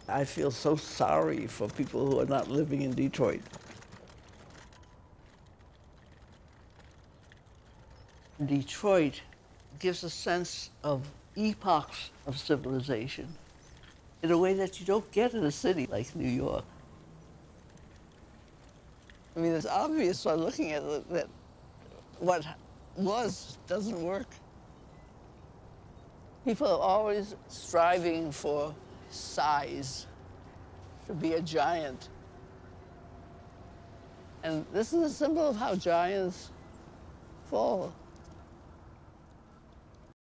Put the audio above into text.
I feel so sorry for people who are not living in Detroit. Detroit gives a sense of epochs of civilization in a way that you don't get in a city like New York. I mean, it's obvious by looking at it that what was doesn't work. People are always striving for size, to be a giant. And this is a symbol of how giants fall.